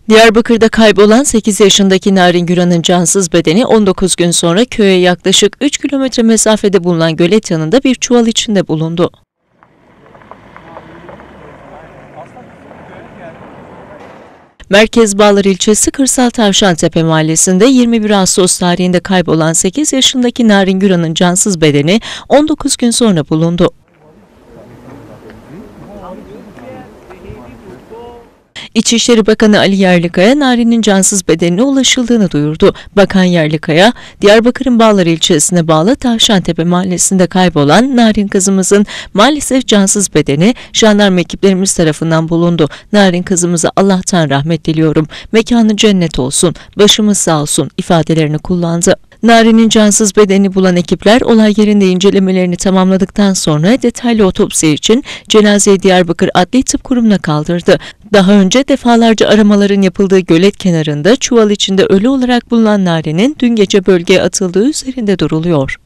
Diyarbakır'da kaybolan 8 yaşındaki Narin Güran'ın cansız bedeni 19 gün sonra köye yaklaşık 3 kilometre mesafede bulunan gölet yanında bir çuval içinde bulundu. Merkez Bağlar ilçesi Kırsal Tavşantepe mahallesinde 21 Ağustos tarihinde kaybolan 8 yaşındaki Narin Güran'ın cansız bedeni 19 gün sonra bulundu. İçişleri Bakanı Ali Yerlikaya, Narin'in cansız bedenine ulaşıldığını duyurdu. Bakan Yerlikaya, Diyarbakır'ın Bağlar ilçesine bağlı Tavşantepe mahallesinde kaybolan Narin kızımızın maalesef cansız bedeni jandarma ekiplerimiz tarafından bulundu. Narin kızımıza Allah'tan rahmet diliyorum. Mekanı cennet olsun, başımız sağ olsun ifadelerini kullandı. Narin'in cansız bedenini bulan ekipler olay yerinde incelemelerini tamamladıktan sonra detaylı otopsi için cenazeyi Diyarbakır Adli Tıp Kurumu'na kaldırdı. Daha önce defalarca aramaların yapıldığı gölet kenarında çuval içinde ölü olarak bulunan Narin'in dün gece bölgeye atıldığı üzerinde duruluyor.